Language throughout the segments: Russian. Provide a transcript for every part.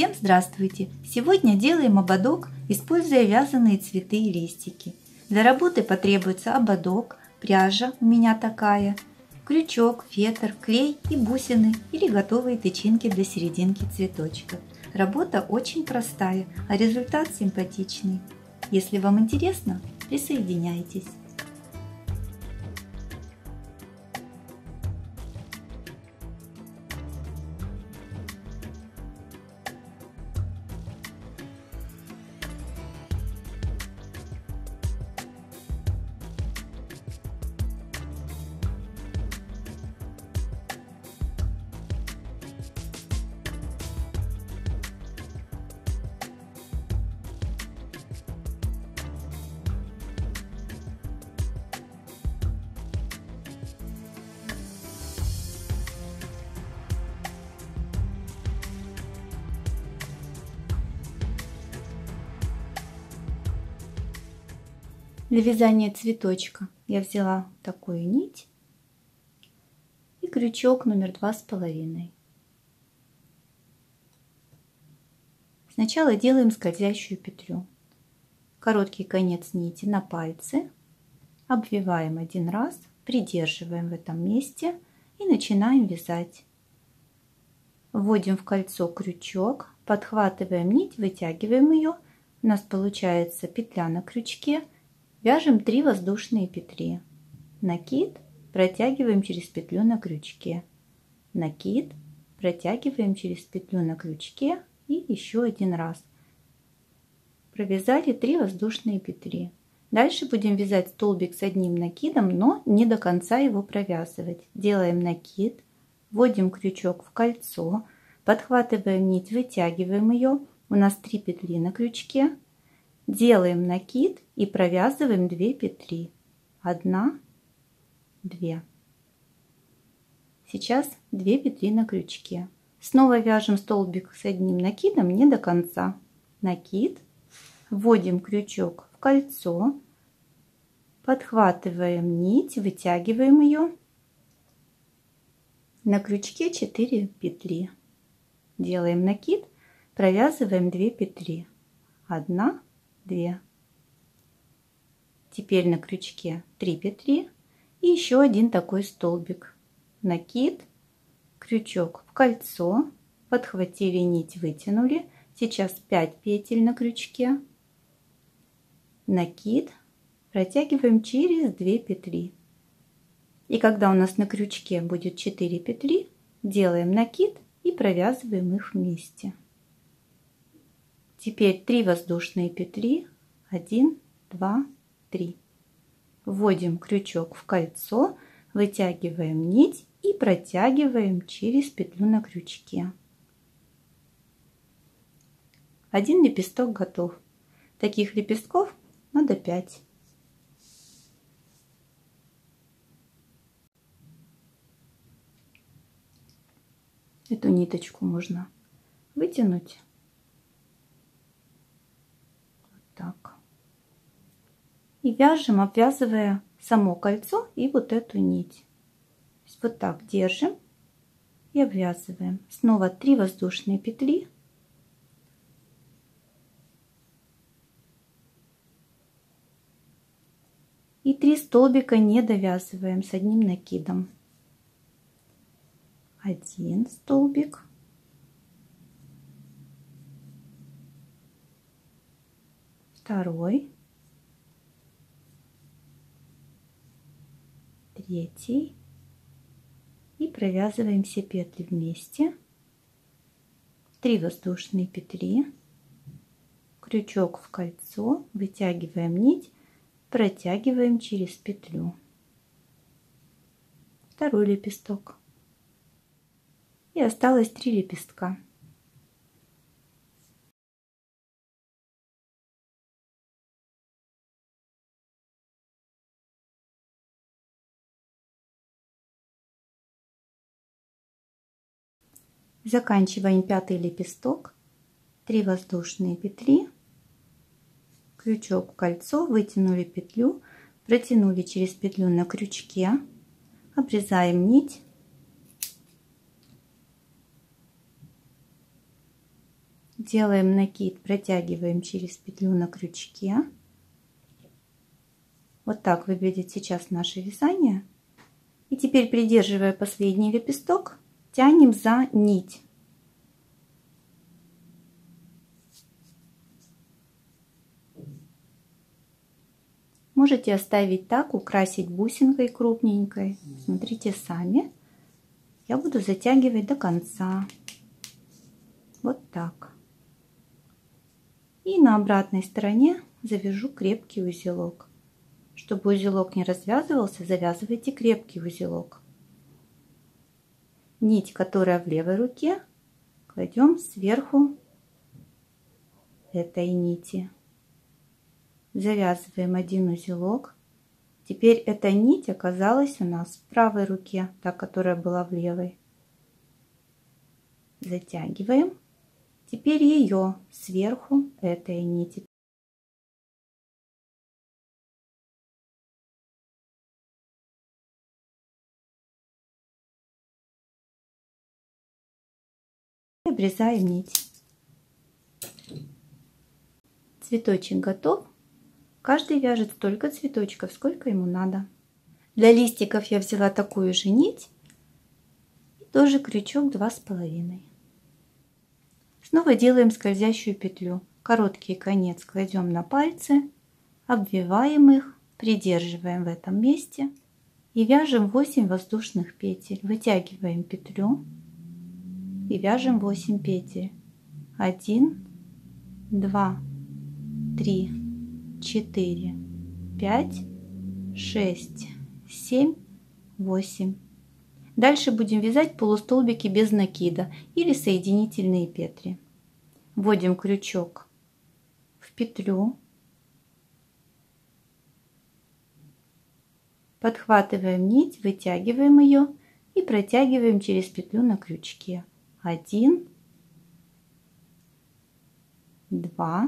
Всем здравствуйте! Сегодня делаем ободок, используя вязаные цветы и листики. Для работы потребуется ободок, пряжа, у меня такая, крючок, фетр, клей и бусины или готовые тычинки для серединки цветочков. Работа очень простая, а результат симпатичный. Если вам интересно, присоединяйтесь. Для вязания цветочка я взяла такую нить и крючок номер 2,5. Сначала делаем скользящую петлю. Короткий конец нити на пальце, обвиваем один раз, придерживаем в этом месте и начинаем вязать. Вводим в кольцо крючок, подхватываем нить, вытягиваем ее. У нас получается петля на крючке. Вяжем 3 воздушные петли. Накид, протягиваем через петлю на крючке. Накид, протягиваем через петлю на крючке и еще один раз. Провязали 3 воздушные петли. Дальше будем вязать столбик с одним накидом, но не до конца его провязывать. Делаем накид, вводим крючок в кольцо, подхватываем нить, вытягиваем ее. У нас 3 петли на крючке. Делаем накид и провязываем 2 петли. 1, 2. Сейчас 2 петли на крючке. Снова вяжем столбик с одним накидом не до конца. Накид, вводим крючок в кольцо, подхватываем нить, вытягиваем ее. На крючке 4 петли. Делаем накид, провязываем 2 петли. 1, 2. Теперь на крючке 3 петли и еще один такой столбик. Накид, крючок в кольцо, подхватили нить, вытянули. Сейчас 5 петель на крючке. Накид, протягиваем через 2 петли. И когда у нас на крючке будет 4 петли, делаем накид и провязываем их вместе. Теперь 3 воздушные петли. 1, 2, 3. Вводим крючок в кольцо, вытягиваем нить и протягиваем через петлю на крючке. Один лепесток готов. Таких лепестков надо 5. Эту ниточку можно вытянуть. Так. И вяжем, обвязывая само кольцо и вот эту нить. Вот так держим и обвязываем. Снова 3 воздушные петли. И 3 столбика не довязываем с одним накидом. 1 столбик. 2, 3 и провязываем все петли вместе. 3 воздушные петли, крючок в кольцо, вытягиваем нить, протягиваем через петлю. 2 лепесток. И осталось 3 лепестка. Заканчиваем 5-й лепесток, 3 воздушные петли, крючок в кольцо, вытянули петлю, протянули через петлю на крючке, обрезаем нить, Делаем накид, протягиваем через петлю на крючке. Вот так выглядит сейчас наше вязание. И теперь, придерживая последний лепесток, тянем за нить. Можете оставить так, украсить бусинкой крупненькой. Смотрите сами. Я буду затягивать до конца. Вот так. И на обратной стороне завяжу крепкий узелок. Чтобы узелок не развязывался, завязывайте крепкий узелок. Нить, которая в левой руке, кладем сверху этой нити. Завязываем один узелок. Теперь эта нить оказалась у нас в правой руке, та, которая была в левой. Затягиваем. Теперь ее сверху этой нити. И обрезаем нить. Цветочек готов. Каждый вяжет столько цветочков, сколько ему надо. Для листиков я взяла такую же нить. И тоже крючок 2,5. Снова делаем скользящую петлю. Короткий конец кладем на пальцы, обвиваем их, придерживаем в этом месте и вяжем 8 воздушных петель. Вытягиваем петлю и вяжем 8 петель. 1, 2, 3, 4, 5, 6, 7, 8. Дальше будем вязать полустолбики без накида или соединительные петли. Вводим крючок в петлю, подхватываем нить, вытягиваем ее и протягиваем через петлю на крючке. 1, 2,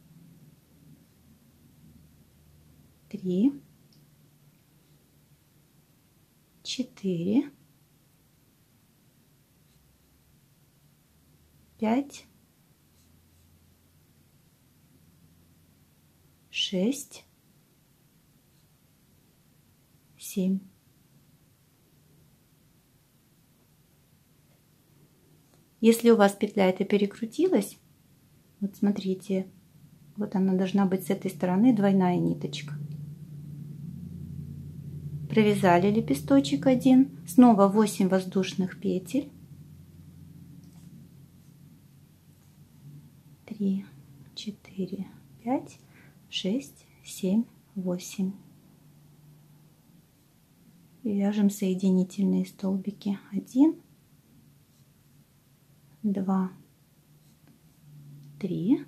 3, 4, 5, 6, 7. Если у вас петля эта перекрутилась, вот смотрите, вот она должна быть с этой стороны двойная ниточка. Провязали лепесточек один, снова 8 воздушных петель. 3, 4, 5, 6, 7, 8. И вяжем соединительные столбики. 1, 2, 3,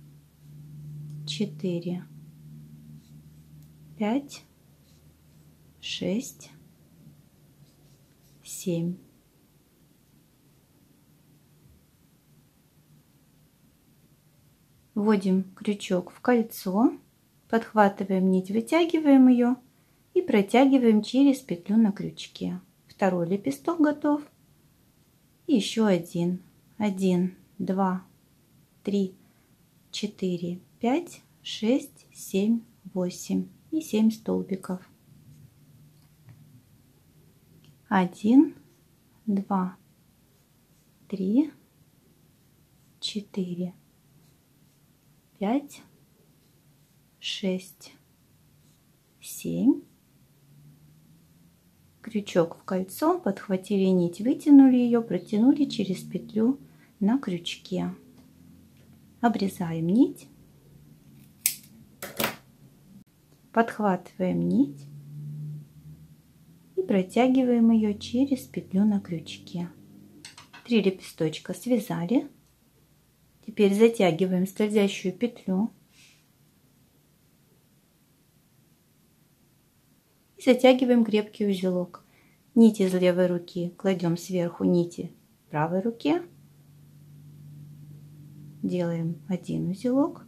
4, 5, 6, 7. Вводим крючок в кольцо, подхватываем нить, вытягиваем ее и протягиваем через петлю на крючке. Второй лепесток готов. И еще один. 1, 2, 3, 4, 5, 6, 7, 8 и 7 столбиков. 1, 2, 3, 4, 5, 6, 7. Крючок в кольцо, подхватили нить, вытянули ее, протянули через петлю на крючке. Обрезаем нить, подхватываем нить и протягиваем ее через петлю на крючке. 3 лепесточка связали. Теперь затягиваем скользящую петлю и затягиваем крепкий узелок. Нить из левой руки кладем сверху нити в правой руке. Делаем один узелок.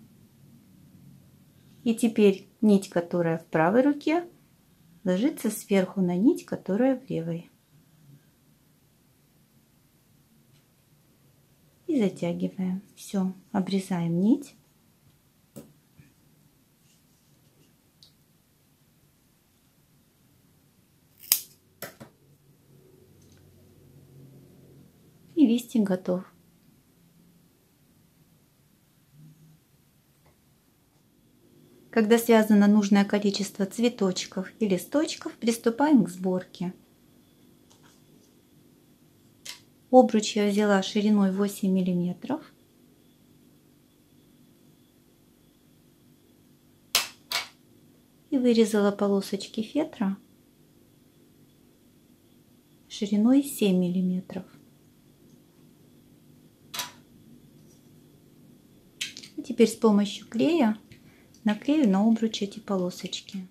И теперь нить, которая в правой руке, ложится сверху на нить, которая в левой. и затягиваем. Все, обрезаем нить. И листик готов. Когда связано нужное количество цветочков и листочков, приступаем к сборке. Обруч я взяла шириной 8 миллиметров. И вырезала полосочки фетра шириной 7 миллиметров. И теперь с помощью клея наклею на обруч эти полосочки.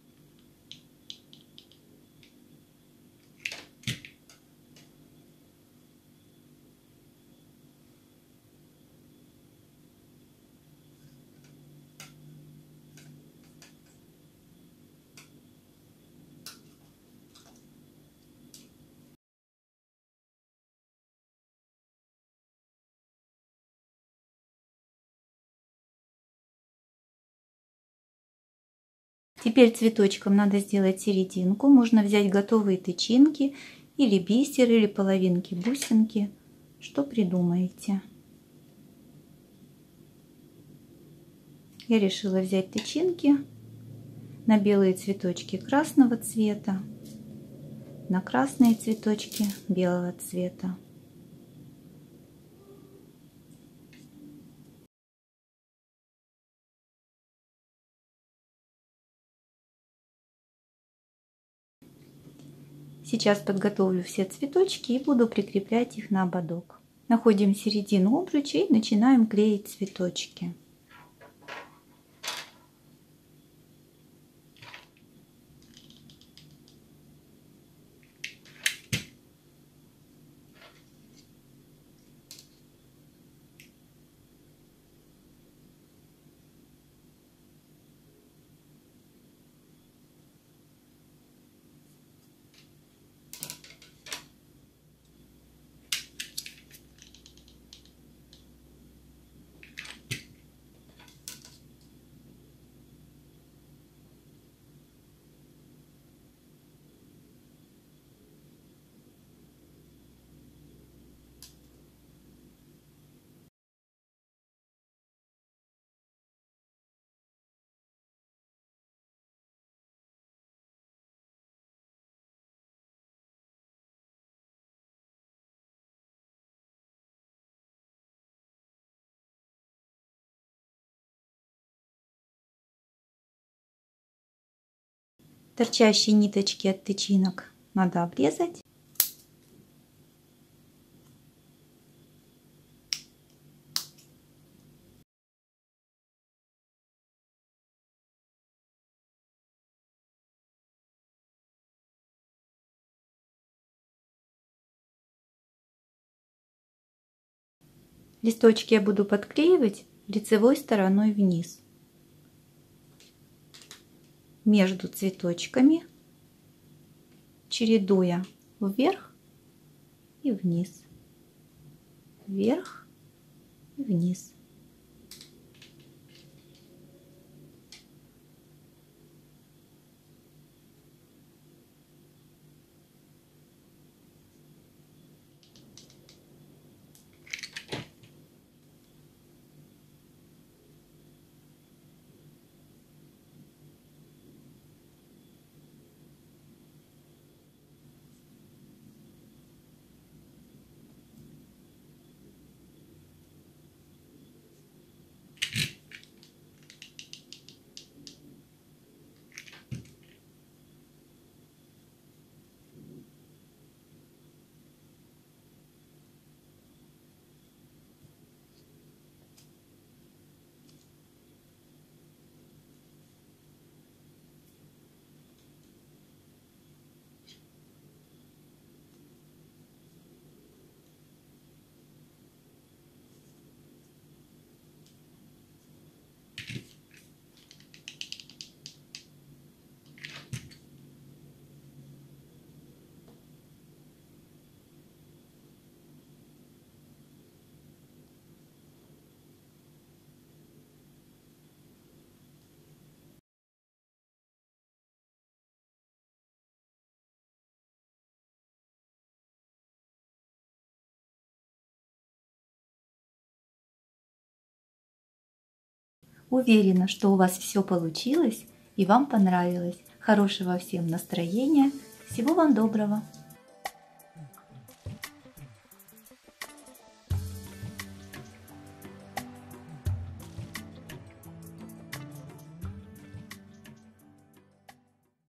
Теперь цветочком надо сделать серединку. Можно взять готовые тычинки или бисер, или половинки бусинки. Что придумаете? Я решила взять тычинки на белые цветочки красного цвета, на красные цветочки белого цвета. Сейчас подготовлю все цветочки и буду прикреплять их на ободок. Находим середину обруча и начинаем клеить цветочки. Торчащие ниточки от тычинок надо обрезать. Листочки я буду подклеивать лицевой стороной вниз, между цветочками, чередуя вверх и вниз, вверх и вниз. Уверена, что у вас все получилось и вам понравилось. Хорошего всем настроения. Всего вам доброго.